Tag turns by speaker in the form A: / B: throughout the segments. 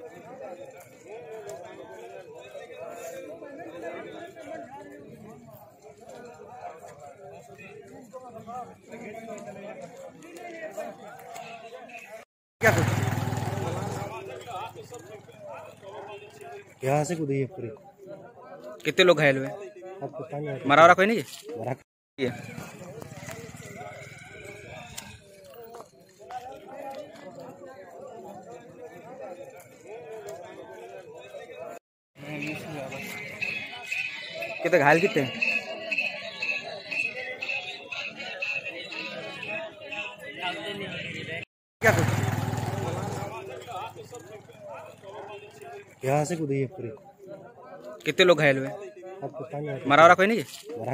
A: क्या यहाँ से कूदी है पूरी।
B: कितने लोग घायल हुए? मरा कोई नहीं है? कितने घायल कितने हैं?
A: क्या यहाँ से कूदी है पूरी।
B: कितने लोग घायल हुए? मरा कोई नहीं है?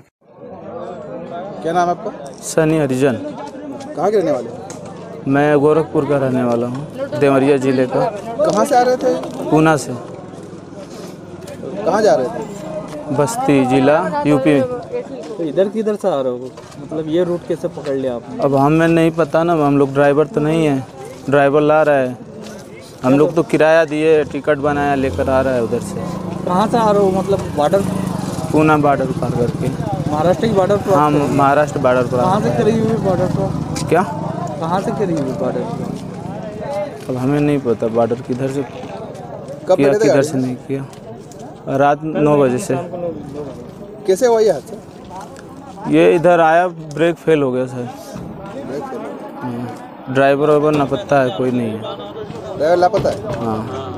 C: क्या नाम है आपका?
D: सनी हरिजन।
C: कहाँ के रहने वाले?
D: मैं गोरखपुर का रहने वाला हूँ, देवरिया जिले का।
C: कहाँ से आ रहे थे?
D: पूना से।
C: कहाँ जा रहे थे?
D: बस्ती जिला यूपी।
E: तो इधर किधर से आ रहे हो? मतलब ये रूट कैसे पकड़ लिया आपने?
D: अब हमें नहीं पता ना, हम लोग ड्राइवर तो नहीं है, ड्राइवर ला रहा है, हम लोग तो किराया दिए, टिकट बनाया, लेकर आ रहा है उधर से।
E: कहाँ से आ रहे हो? मतलब बॉर्डर?
D: पूना बॉर्डर पार करके।
E: महाराष्ट्र की बॉर्डर पर?
D: हाँ, महाराष्ट्र बॉर्डर पर।
E: कहाँ से करी हुई बॉर्डर पर?
D: क्या?
E: कहाँ से करी हुई बॉर्डर पर?
D: अब हमें नहीं पता बॉर्डर किधर से
C: कब
D: किया, किधर से नहीं किया। रात 9 बजे से।
C: कैसे हुआ ये हादसा?
D: ये इधर आया, ब्रेक फेल हो गया सर। ड्राइवर वाइवर लापता है, कोई नहीं है।
C: ड्राइवर लापता है?
D: हाँ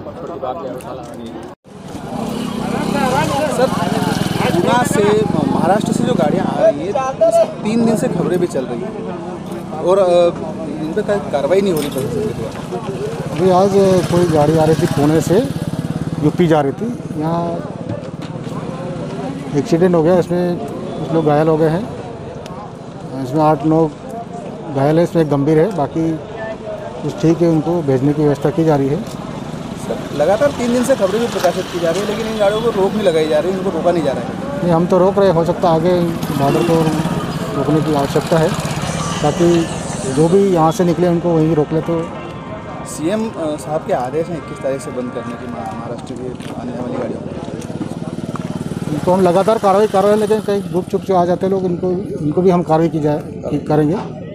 C: सर, पूना से महाराष्ट्र से जो गाड़ियाँ आ रही हैं 3 दिन से खबरें भी चल रही हैं और इन पर कार्रवाई नहीं हो रही प्रशासन के द्वारा।
F: अभी आज कोई गाड़ी आ रही थी पुणे से यूपी जा रही थी, यहाँ एक्सीडेंट हो गया, इसमें कुछ लोग घायल हो गए हैं। इसमें 8-9 घायल है, इसमें एक गंभीर है, बाकी कुछ ठीक है, उनको भेजने की व्यवस्था की जा रही है।
C: सर, लगातार 3 दिन से खबरें भी प्रकाशित की जा रही है, लेकिन इन गाड़ियों को रोक नहीं लगाई जा रही, इनको रोका नहीं जा रहा है।
F: नहीं, हम तो रोक रहे, हो सकता आगे बॉर्डर को रोकने की आवश्यकता है, ताकि जो भी यहाँ से निकले उनको वहीं रोक ले। तो
C: सीएम साहब के आदेश हैं 21 तारीख से बंद करने की महाराष्ट्र की आने वाली गाड़ियों को।
F: इनको हम लगातार कार्रवाई कर रहे हैं, लेकिन कहीं गुप चुप जो आ जाते हैं लोग, इनको भी हम कार्रवाई करेंगे।